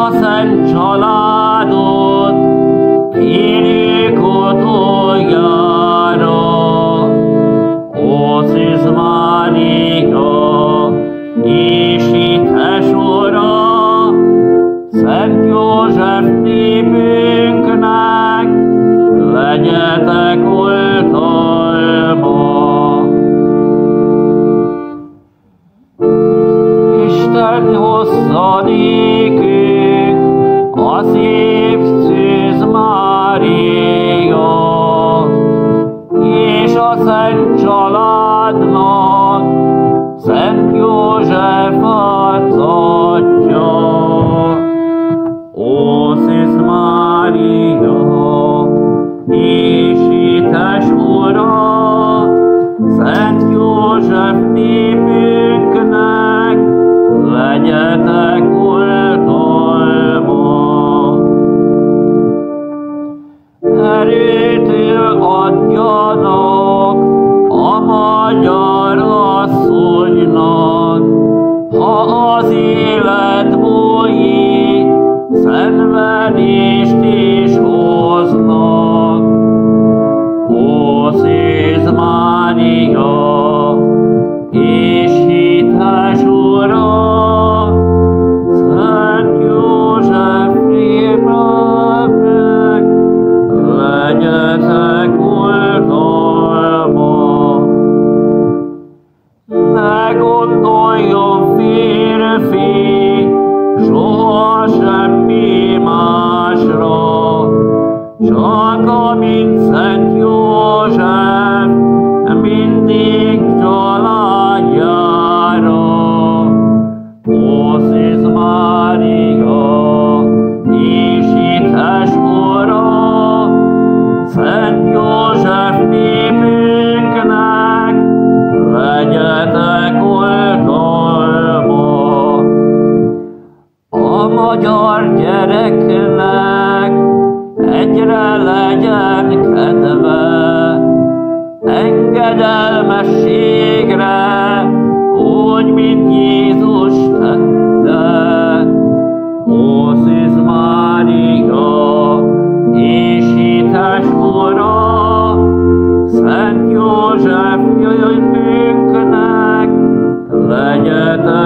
a Szent Családot, kérjük utójára. Ó, Szűz Mária, észítes Ura, Szent József népünknek, legyetek oltalma. Isten hozza nékünk a szép Szűz Mária, és a Szent Családnak Szent József az atyja. Ó, Szűz Mária, észítes Ura, Szent József népünknek, legyetek oltalma. Erőtől adjanak a magyar asszonynak, ha az élet bújik, szenvedést is hoznak. Ó, Szűz Mária, észítes Ura, Szent József népünknek, legyetek oltalma. Ne gondoljon férfi soha semmi másra, csak amint Szent József mindig családjára. Ó, Szűz Mária, észítes Ura, Szent József népünknek, legyetek oltalma. A magyar gyereknek egyre legyen kedve, engedelmességre, úgy, mint Jézus tette. Ó, Szűz Mária, észítes Ura, Szent József népünknek, legyetek